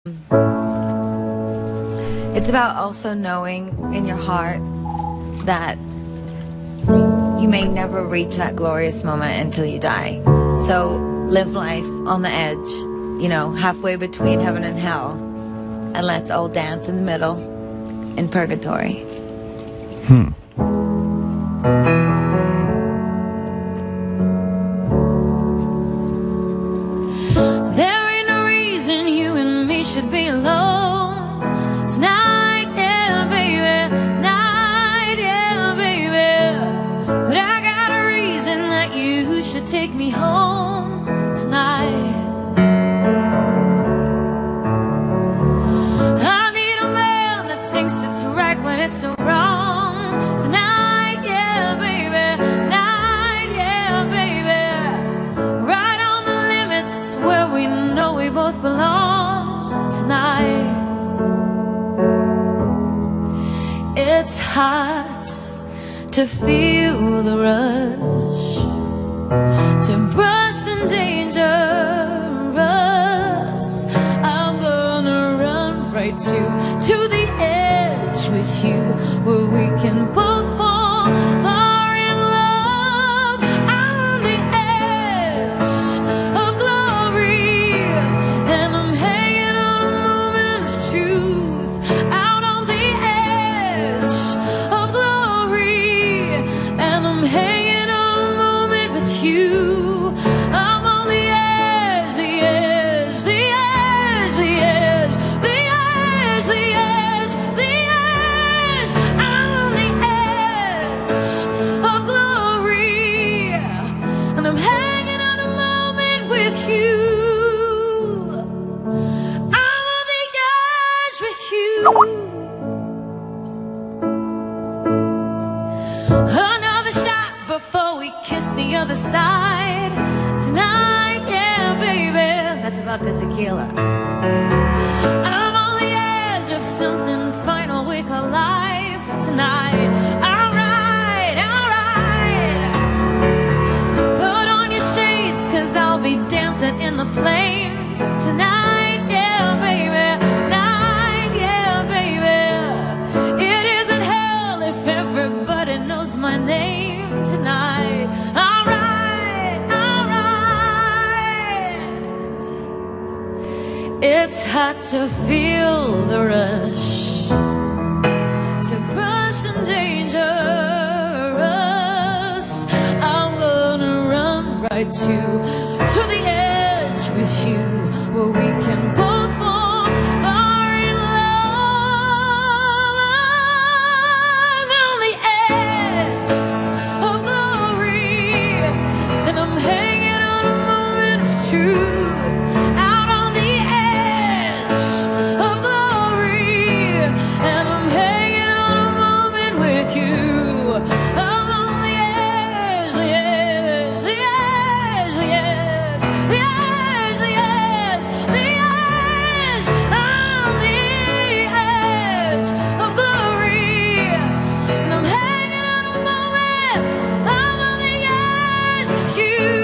It's about also knowing in your heart that you may never reach that glorious moment until you die. So live life on the edge, halfway between heaven and hell, and let's all dance in the middle in purgatory. There ain't no reason you and me should be alone tonight, yeah, baby. Night, yeah, baby. But I got a reason that you should take me home tonight. I need a man that thinks it's right when it's so wrong tonight, yeah, baby. Night, yeah, baby. Right on the limits where we know we both belong tonight. It's hot to feel the rush, to brush the dangerous. I'm gonna run right to the edge with you, where we can both fall far in love. I'm on the edge of glory, and I'm hanging on a moment of truth. Out on the edge of glory, and I'm hanging on a moment with you. I'm on the edge, the edge, the edge, the edge, the edge, the edge, the edge. I'm on the edge of glory, and I'm hanging on a moment with you. I'm on the edge with you. Another shot before we kiss the other side tonight, yeah, baby. That's about the tequila. I'm on the edge of something final we call life tonight. Alright, alright. Put on your shades, 'cause I'll be dancing in the flames tonight, yeah, baby. Night, yeah, baby. It isn't hell if everybody knows my name tonight. Alright, alright. It's hot to feel the rush, to brush the dangerous. I'm gonna run right to the edge with you, where we can both fall far in love. I'm on the edge of glory, and I'm hanging on a moment of truth. Out on the edge of glory, and I'm hanging on a moment with you. I'm on the edge, the edge, the edge, the edge, the edge, the edge, the edge. I'm on the edge of glory, and I'm hanging on a moment. I'm on the edge with you.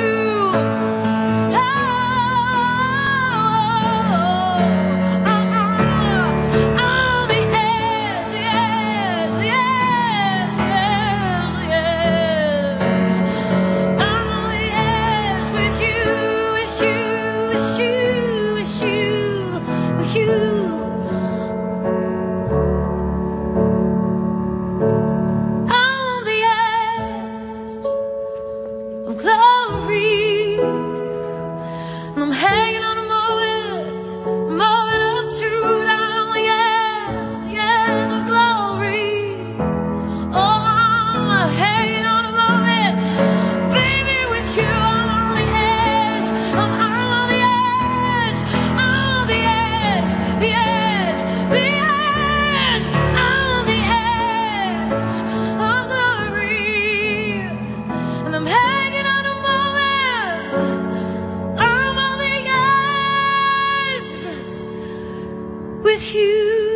I'm hanging on a moment of truth. I'm on the edge of glory. Oh, I'm hanging on a moment, baby, with you. I'm on the edge. I'm on the edge. I'm on the edge, the edge, the edge. I'm on the edge of glory, and I'm hanging on a moment. I'm on the edge with you.